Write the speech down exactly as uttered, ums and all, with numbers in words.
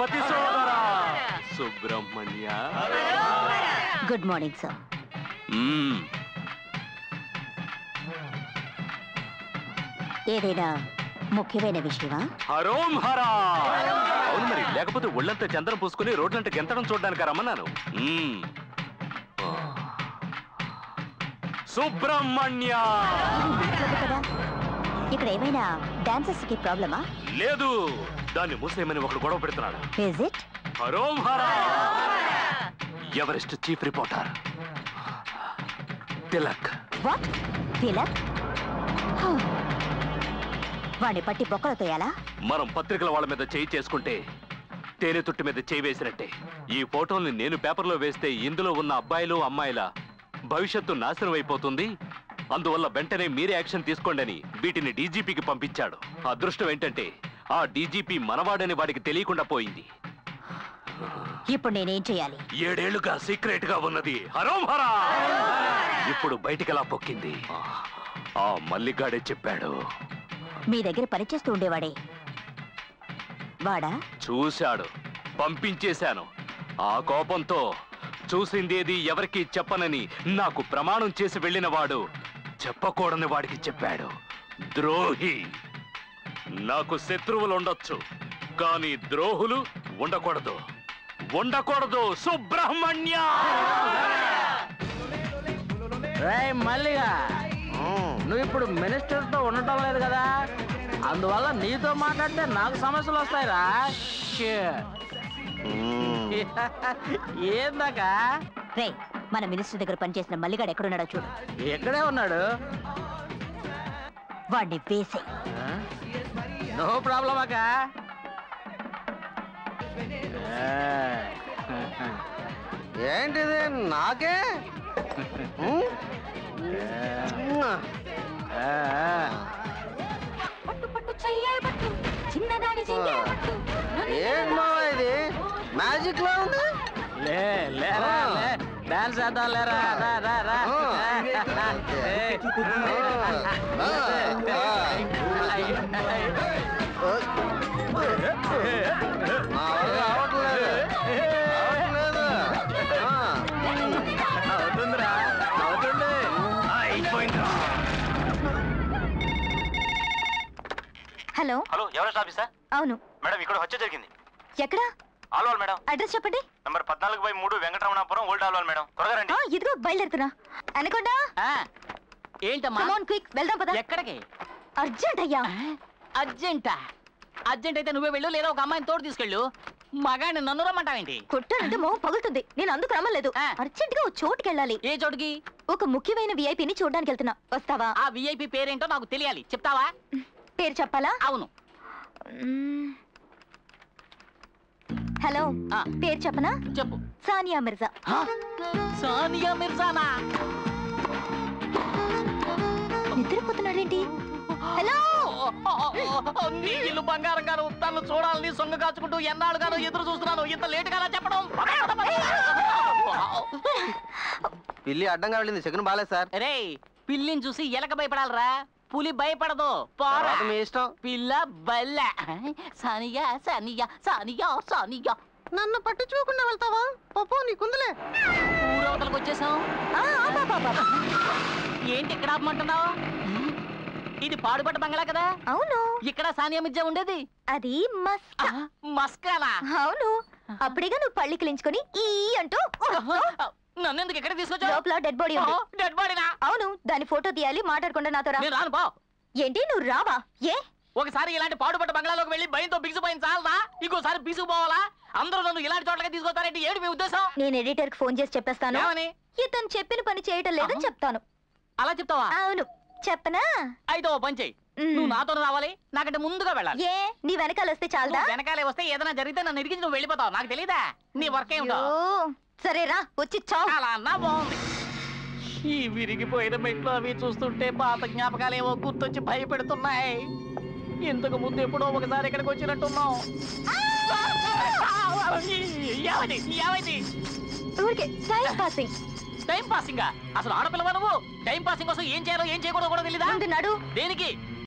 పతి సోదరా Subrahmanya. Good morning sir. ఏదైనా ముఖ్యమైన విషయమా? హరోం హరా. అవును మరి, లేకపోతే ఒళ్ళంతా చంద్రం పూసుకుని రోడ్లంటే గెంతడం చూడడానికి రమ్మన్నాను. సుబ్రహ్మణ్య. కదా ఇక్కడ ఏమైనా డాన్సర్స్ కి ప్రాబ్లమా? లేదు, దాన్ని మూసేయమని ఒకడు గొడవ పెడుతున్నాడు. Is it? హరోం హరా. Everest chief reporter Tilak. What? Tilak? వాడిని పట్టి బొక్కలు తోయాలా? మనం పత్రికల వాళ్ళ మీద చేయి చేసుకుంటే తేనె తుట్టు మీద చేయి వేసినట్టే. ఈ ఫోటోల్ని నేను పేపర్లో వేస్తే ఇందులో ఉన్న అబ్బాయిలు అమ్మాయిల భవిష్యత్తు నాశనం అయిపోతుంది. అందువల్ల వెంటనే మీరే యాక్షన్ తీసుకోండి అని వీటిని డీజీపీకి పంపించాడు. అదృష్టం ఏంటంటే ఆ డీజీపీ మనవాడని వాడికి తెలియకుండా పోయింది. ఇప్పుడు నేనేం చేయాలి? ఏడేళ్లుగా సీక్రెట్ గా ఉన్నది హరోం హరా ఇప్పుడు బయటికి ఎలా పొక్కింది? ఆ మల్లిగాడే చెప్పాడు. మీ దగ్గర పనిచేస్తూ ఉండేవాడే వాడా? చూశాడు, పంపించేశాను. ఆ కోపంతో చూసిందేది ఎవరికి చెప్పనని నాకు ప్రమాణం చేసి వెళ్ళిన వాడు చెప్పకూడని వాడికి చెప్పాడు. ద్రోహి. నాకు శత్రువులు ఉండొచ్చు, కానీ ద్రోహులు ఉండకూడదు. ఉండకూడదు. సుబ్రహ్మణ్య. మల్లిగా నువ్వు ఇప్పుడు మినిస్టర్ తో ఉండటం లేదు కదా, అందువల్ల నీతో మాట్లాడితే నాకు సమస్యలు వస్తాయిరా. ఏందాకా రే, మన మినిస్టర్ దగ్గర పనిచేసిన మల్లిగాడు ఎక్కడున్నాడో చూడు. ఎక్కడే ఉన్నాడు? వాడిని వేసే. నో ప్రాబ్లం అక్క. ఏంటిది నాకే? ఏం మావా ఇది మ్యాజిక్ లా ఉంది? లే లేరా లే, డాన్స్ చేద్దాం లేరా. రా రా రా. అవుతుందిరా, అవుతుంది. హలో హలో, ఎవరెస్ట్ ఆఫీసా? అవును మేడం, ఇక్కడ హత్య జరిగింది. ఎక్కడ? ఆల్వాల్ మేడం. అడ్రస్ చెప్పండి. నంబర్ పద్నాలుగు బై మూడు వెంకటరమణాపురం, ఓల్డ్ ఆల్వాల్ మేడం. త్వరగా రండి. ఇదిగో బయలుదేరుతున్నా. అనకుండా ఏంటమ్మా? క్విక్ వెళ్దాం పద. ఎక్కడికి? అర్జెంట్ అయ్యా. అర్జెంటా? అర్జెంట్ అయితే నువ్వే వెళ్ళు, లేదా ఒక అమ్మాయిని తోడు తీసుకెళ్ళు. మగాడిని నన్ను రమ్మంటావేంటి? కొట్టానంటే మొహం పగులుతుంది. నేను అందుకు రమ్మలేదు. అర్జెంట్ గా ఓ చోటుకి వెళ్ళాలి. ఏ చోటుకి? ఒక ముఖ్యమైన విఐపిని చూడడానికి వెళ్తున్నా. వస్తావా? ఆ విఐపి పేరేంటో నాకు తెలియాలి, చెప్తావా? పేరు చెప్పాలా? అవును. హలో, పేరు చెప్పనా? చెప్పు. సానియా మిర్జా. సానియా మిర్జానా? నిద్రపోతున్నాడేంటి? హలో, నీ ఇల్లు బంగారం గారు, తను చూడాలని సొంగ కాచుకుంటూ ఎన్నాళ్ళుగానో ఎదురు చూస్తున్నాను. ఇంత లేటుగా చెప్పడం. పిల్లి అడ్డంగా వెళ్ళింది, సెకండ్ బాలేదు సార్. రే, పిల్లిని చూసి ఎలక భయపడాలరా, పులి భయపడదు. మీ ఇష్టం. పిల్ల బల్ల. సానియా సానియా సానియా సానియా. నన్ను పట్టించుకోకుండా వెళ్తావా? పప్పు నీకుందిలే. ఊరవతలకు వచ్చేసాం. ఏంటి ఇక్కడ ఆపమంటున్నావు? ఇది పాడుపడ్డ బంగ్లా కదా? అవును. ఇక్కడ సానియా మిర్జా ఉండేది. అది మస్కా. మస్కానా? అవును. అప్పుడేగా నువ్వు పళ్ళి కిలించుకొని ఈ అంటూ నన్ను ఎందుకు ఎక్కడ తీసుకొచ్చావు? లోపల డెడ్ బాడీ ఉంది. డెడ్ బాడీనా? అవును. దాని ఫోటో తీయాలి, మాట్లాడకుండా నాతో రా. నేను రాను పో. ఏంటి నువ్వు రావా? ఏ ఒకసారి ఇలాంటి పాడుపడ్డ బంగ్లాలోకి వెళ్ళి భయంతో బిగుసిపోయిన చాలదా? ఇంకోసారి బిగుసిపోవాలా? అందరూ నన్ను ఇలాంటి చోట్లకి తీసుకొస్తారంటే ఏంటి మీ ఉద్దేశం? నేను ఎడిటర్ కి ఫోన్ చేసి చెప్పేస్తాను. ఇతను చెప్పిన పని చేయటం లేదని చెప్తాను. అలా చెప్తావా? అవును. చెప్పనా? అయితే ఓ పని చెయ్యి, నువ్వు నాతో రావాలి, నాకంటే ముందుగా వెళ్ళాలి. ఏ నీ వెనకాల వస్తే చాలదా? వెనకాలే వస్తే ఏదైనా జరిగితే నన్ను ఇరిగించి నువ్వు వెళ్ళిపోతావు. నాకు తెలీదా నీ వర్క్ ఏమిటో? సరేరా, వచ్చి చావు. అలా అన్నా బాగుంది. ఈ విరిగిపోయిన మెట్లు అవి చూస్తుంటే పాత జ్ఞాపకాలేవో గుర్తొచ్చి భయపెడుతున్నాయి. ఇంతకు ముందు ఎప్పుడో ఒకసారి ఇక్కడికి వచ్చినట్టున్నాం. Time passing. Time passing? అసలు ఆడపిల్లవా నువ్వు? టైం పాసింగ్ కోసం ఏం చేయాలో ఏం చేయకూడదు కూడా తెలీదా? నడు. దేనికి?